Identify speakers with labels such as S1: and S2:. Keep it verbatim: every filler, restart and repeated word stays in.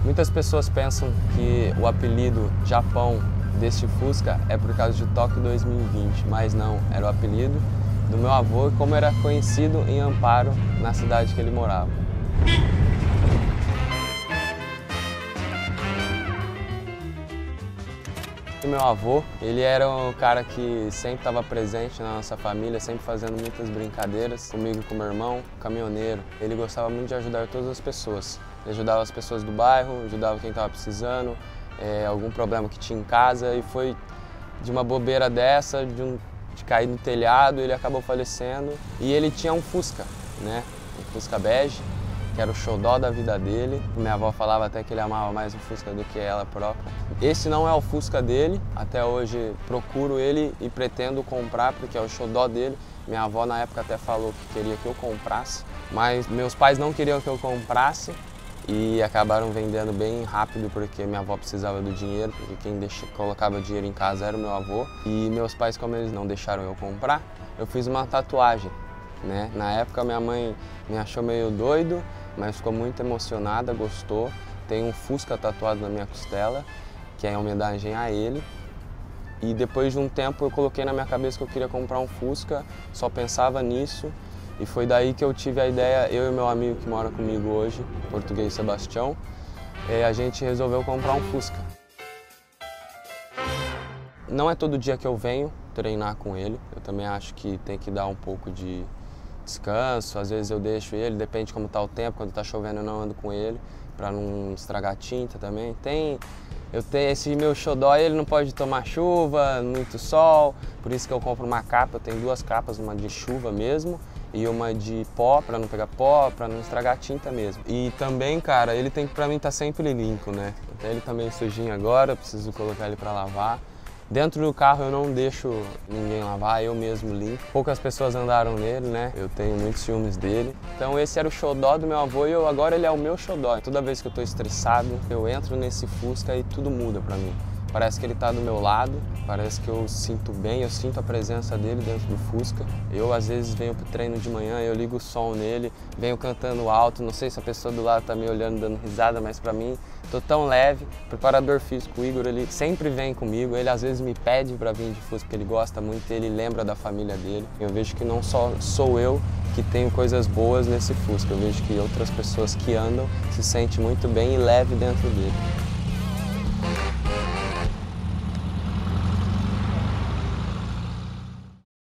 S1: Muitas pessoas pensam que o apelido Japão deste Fusca é por causa de Tóquio dois mil e vinte, mas não, era o apelido do meu avô e como era conhecido em Amparo, na cidade que ele morava. O meu avô, ele era um cara que sempre estava presente na nossa família, sempre fazendo muitas brincadeiras comigo e com meu irmão, caminhoneiro. Ele gostava muito de ajudar todas as pessoas. Ele ajudava as pessoas do bairro, ajudava quem estava precisando, é, algum problema que tinha em casa, e foi de uma bobeira dessa, de, um, de cair no telhado, ele acabou falecendo. E ele tinha um Fusca, né? Um Fusca bege, que era o xodó da vida dele. Minha avó falava até que ele amava mais o Fusca do que ela própria. Esse não é o Fusca dele, até hoje procuro ele e pretendo comprar porque é o xodó dele. Minha avó na época até falou que queria que eu comprasse, mas meus pais não queriam que eu comprasse e acabaram vendendo bem rápido porque minha avó precisava do dinheiro, porque quem deixa, colocava dinheiro em casa era o meu avô. E meus pais, como eles não deixaram eu comprar, eu fiz uma tatuagem, né? Na época minha mãe me achou meio doido, mas ficou muito emocionada, gostou. Tem um Fusca tatuado na minha costela, que é em homenagem a ele. E depois de um tempo eu coloquei na minha cabeça que eu queria comprar um Fusca, só pensava nisso. E foi daí que eu tive a ideia, eu e meu amigo que mora comigo hoje, português Sebastião, a gente resolveu comprar um Fusca. Não é todo dia que eu venho treinar com ele, eu também acho que tem que dar um pouco de descanso, às vezes eu deixo ele, depende de como está o tempo, quando está chovendo eu não ando com ele, para não estragar a tinta também. Tem, eu tenho esse meu xodó, ele não pode tomar chuva, muito sol, por isso que eu compro uma capa, eu tenho duas capas, uma de chuva mesmo e uma de pó, para não pegar pó, para não estragar a tinta mesmo. E também, cara, ele tem que pra mim estar tá sempre limpo, né? Então ele tá meio sujinho agora, eu preciso colocar ele para lavar. Dentro do carro eu não deixo ninguém lavar, eu mesmo limpo. Poucas pessoas andaram nele, né? Eu tenho muitos ciúmes dele. Então esse era o xodó do meu avô e eu, agora ele é o meu xodó. Toda vez que eu tô estressado, eu entro nesse Fusca e tudo muda pra mim. Parece que ele tá do meu lado, parece que eu sinto bem, eu sinto a presença dele dentro do Fusca. Eu às vezes venho pro treino de manhã, eu ligo o som nele, venho cantando alto, não sei se a pessoa do lado tá me olhando dando risada, mas pra mim tô tão leve. O preparador físico, o Igor, ele sempre vem comigo, ele às vezes me pede pra vir de Fusca porque ele gosta muito, ele lembra da família dele. Eu vejo que não só sou eu que tenho coisas boas nesse Fusca, eu vejo que outras pessoas que andam se sentem muito bem e leve dentro dele.